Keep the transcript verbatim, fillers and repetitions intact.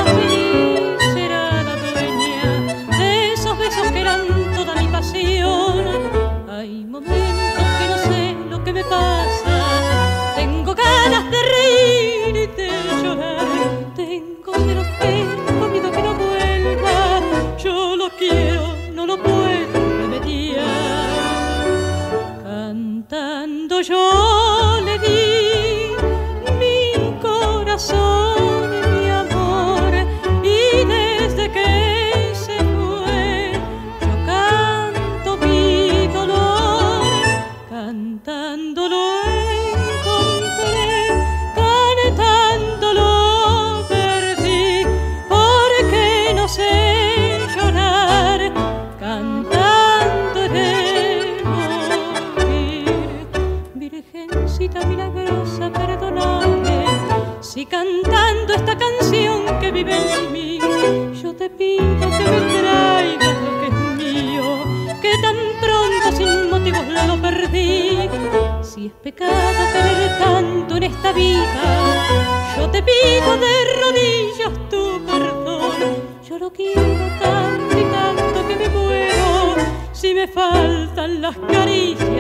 feliz será la dueña de esos besos que eran toda mi pasión. Hay momentos que no sé lo que me pasa, tengo ganas de reír y de llorar, tengo celos, tengo miedo que no vuelva, yo lo quiero, no lo puedo remediar. Cantando yo le di mi corazón, mi amor, y desde que se fue yo canto mi dolor, cantándolo encontré, cantándolo perdí, porque no sé llorar, cantando he de morir. Virgencita milagrosa, perdóname si cantando esta canción que vive en mí yo te pido que me traigas lo que es mío, que tan pronto sin motivos lo perdí. Si es pecado querer tanto en esta vida, yo te pido de rodillas tu perdón. Yo lo quiero tanto y tanto que me muero si me faltan las caricias